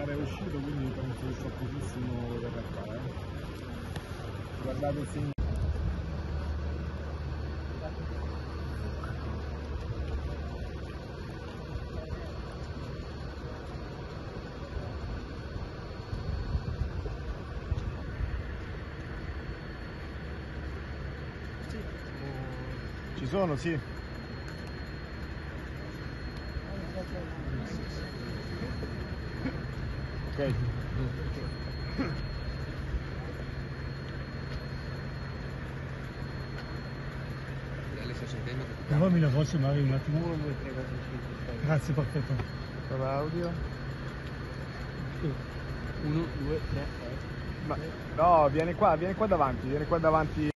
Sara è uscito, quindi penso che tra pochissimo verrà qua. Guardate il segno. Ci sono, sì. Ok. Provami la voce Mario un attimo. 1, 2, 3, 4, 5, 6. Grazie, perfetto. Prova audio. 1, 2, 3, No, vieni qua davanti,